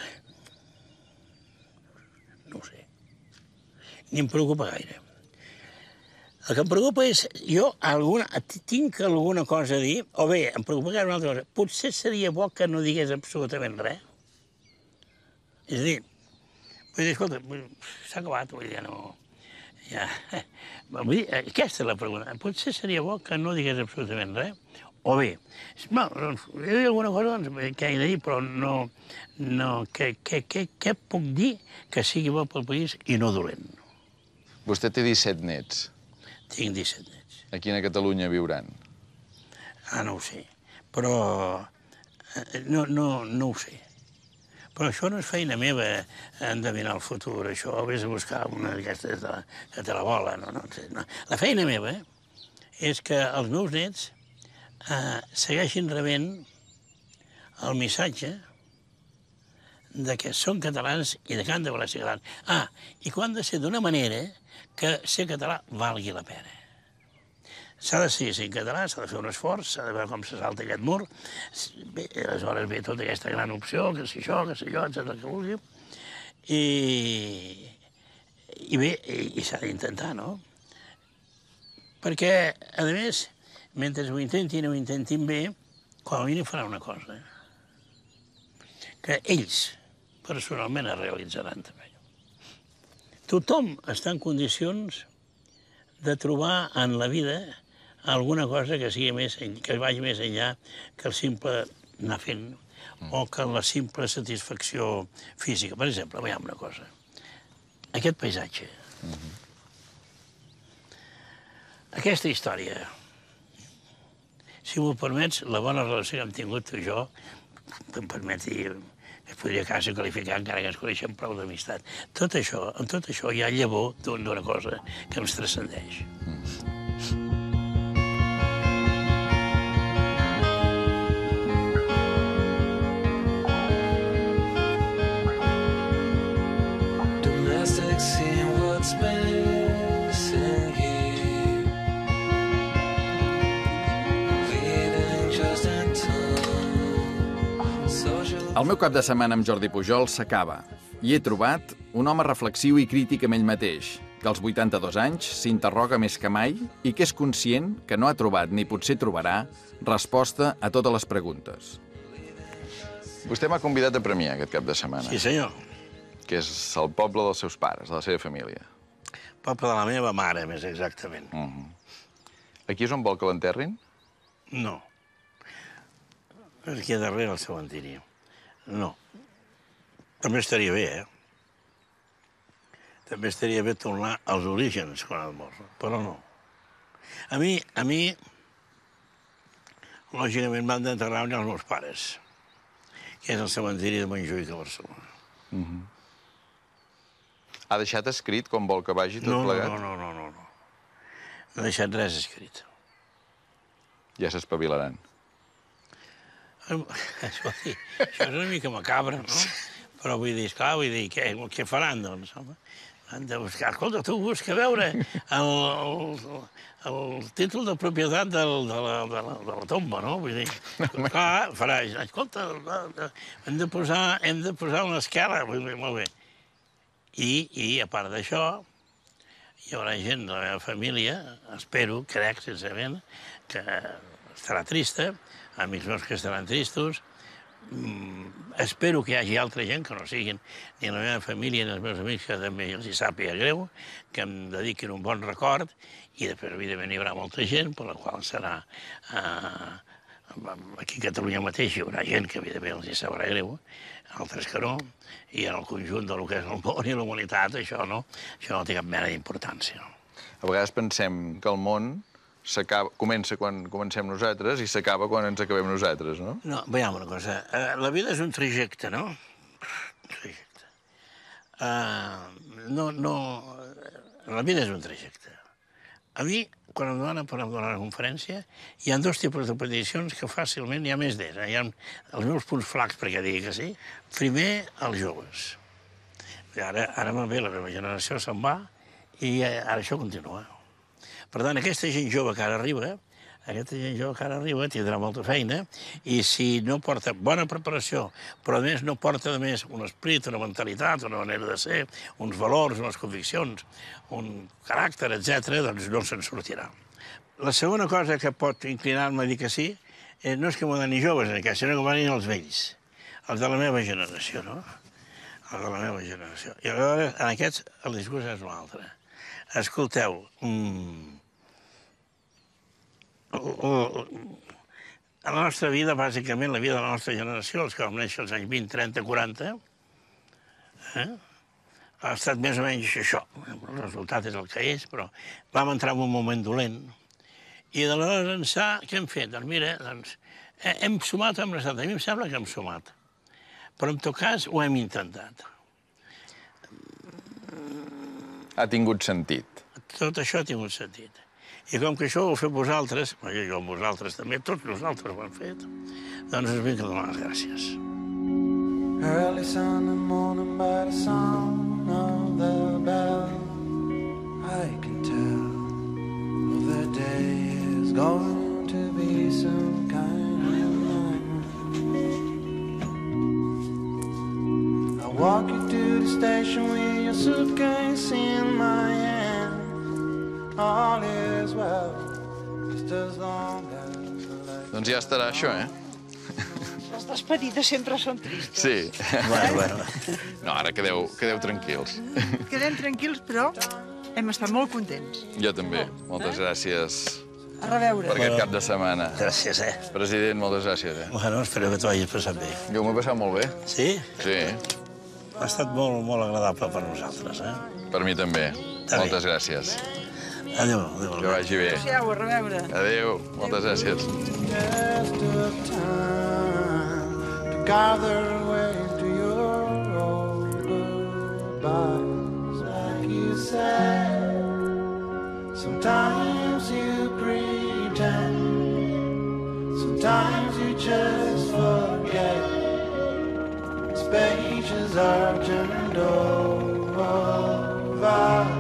No ho sé. Ni em preocupa gaire. El que em preocupa és, jo alguna, tinc alguna cosa a dir, o bé, em preocupa gaire una altra cosa. Potser seria bo que no digués absolutament res. És a dir, vull dir, escolta, s'ha acabat, vull dir, no... Ja... Vull dir, aquesta és la pregunta. Potser seria bo que no digués absolutament res, o bé, no, doncs, he de dir alguna cosa doncs, que he de dir, però no... no què, què, què, què puc dir que sigui bo pel país i no dolent? Vostè té disset nets. Tinc disset nets. Aquí a Catalunya viuran? Ah, no ho sé. Però... No, no, no ho sé. Però això no és feina meva, endevinar el futur, això. Vés a buscar una d'aquestes que te la vola, no, no sé. No. La feina meva és que els meus nets eh, segueixin rebent el missatge de que són catalans i de que han de voler ser catalans. Ah, i que ho han de ser d'una manera que ser català valgui la pena. S'ha de ser en català, s'ha de fer un esforç, s'ha de veure com se salta aquest mur. Bé, aleshores ve tota aquesta gran opció, que si això, que si allò, etcètera, que vulgui. I, i bé, i, i s'ha d'intentar, no? Perquè, a més, mentre ho intentin o ho intentin bé, com a mínim farà una cosa, que ells personalment es realitzaran també. Tothom està en condicions de trobar en la vida alguna cosa que sigui més, que vagi més enllà que el simple anar fent o que la simple satisfacció física. Per exemple, veiem una cosa. Aquest paisatge, aquesta història, si m'ho permets, la bona relació que hem tingut tu i jo, em permet dir, es podria quasi qualificar encara que ens coneixem prou d'amistat. Tot això, en tot això hi ha llavor d'una cosa que ens transcendeix. El meu cap de setmana amb Jordi Pujol s'acaba i he trobat un home reflexiu i crític amb ell mateix, que als vuitanta-dos anys s'interroga més que mai i que és conscient que no ha trobat ni potser trobarà resposta a totes les preguntes. Vostè m'ha convidat a premiar aquest cap de setmana. Sí, senyor. Que és el poble dels seus pares, de la seva família. Poble de la meva mare, més exactament. Uh -huh. Aquí és on vol que l'enterrin? No. Aquí darrere el cementiri. No. També estaria bé, eh? També estaria bé tornar als orígens quan et mors, però no. A mi, a mi, lògicament, m'han d'enterrar els meus pares, que és el cementiri de Montjuïc a Barcelona. Uh -huh. Ha deixat escrit com vol que vagi tot no, plegat? No, no, no, no, no. No he deixat res escrit. Ja s'espavilaran. Això, sí, això és una mica macabre, no? Però vull dir, esclar, vull dir, què, què faran, doncs? Home? Han de buscar, escolta, tu busca veure el, el, el títol de propietat del, de, la, de, la, de la tomba, no? Vull dir, clar, farà, escolta, hem de posar, hem de posar una esquela, vull dir, molt bé. I, i a part d'això, hi haurà gent de la meva família, espero, crec, sincerament, que estarà trista, amics meus que estaran tristos. Mm, espero que hi hagi altra gent que no siguin ni la meva família ni els meus amics que també els hi sàpiga greu, que em dediquin un bon record, i després, evidentment, hi haurà molta gent per la qual serà... Eh, aquí a Catalunya mateix hi haurà gent que, evidentment, els hi sabrà greu, altres que no, i en el conjunt del que és el món i la humanitat això no, això no té cap mena d'importància. A vegades pensem que el món comença quan comencem nosaltres i s'acaba quan ens acabem nosaltres, no? No, veiem una cosa. La vida és un trajecte, no? Un trajecte. Uh, no, no... La vida és un trajecte. A mi, quan em demanen per donar una conferència, hi ha dos tipus de peticions que fàcilment hi ha més d'ells. Hi ha els meus punts flacs, perquè digui que sí. Primer, els joves. Ara, ara va bé, la meva generació se'n va i ara això continua. Per tant, aquesta gent jove que ara arriba, aquesta gent jove que ara arriba tindrà molta feina i si no porta bona preparació, però a més no porta a més un esperit, una mentalitat, una manera de ser, uns valors, unes conviccions, un caràcter, etcètera, doncs no se'n sortirà. La segona cosa que pot inclinar-me a dir que sí no és que m'ho donin joves en aquest, sinó que m'ho donin els vells, els de la meva generació, no? Els de la meva generació. I aleshores, en aquests, el discurs és un altre. Escolteu, a la nostra vida, bàsicament, la vida de la nostra generació, els que vam néixer als anys vint, trenta, quaranta, ha estat més o menys això. El resultat és el que és, però vam entrar en un moment dolent. I d'aleshores ençà, què hem fet? Doncs mira, hem sumat o hem restat? A mi em sembla que hem sumat. Però en tot cas ho hem intentat. Ha tingut sentit. Tot això ha tingut sentit. I com que això ho heu fet vosaltres, jo amb vosaltres també, tots nosaltres ho hem fet, doncs us vinc a donar les gràcies. Early Sunday morning by the sound of the bell, I can tell the day is going to be some kind of night. I walk you to the station with your suitcase in my hand. All is well, just as long as the light... Doncs ja estarà això, eh? Les despedides sempre són tristes. Sí. Bueno, bueno. No, ara quedeu, quedeu tranquils. Quedem tranquils, però hem estat molt contents. Jo també. Moltes gràcies A reveure. per aquest cap de setmana. Gràcies, eh? President, moltes gràcies, eh? Bueno, espero que t'ho hagis passat bé. Jo m'ho he passat molt bé. Sí? Sí. Ha estat molt, molt agradable per nosaltres, eh? Per mi també. Moltes gràcies. Adéu, adéu. Que vagi bé. Adéu, a reveure. Adéu, moltes gràcies. Just a time to gather way to your old goodbyes. Like you said, sometimes you pretend, sometimes you just forget. These pages are turned over.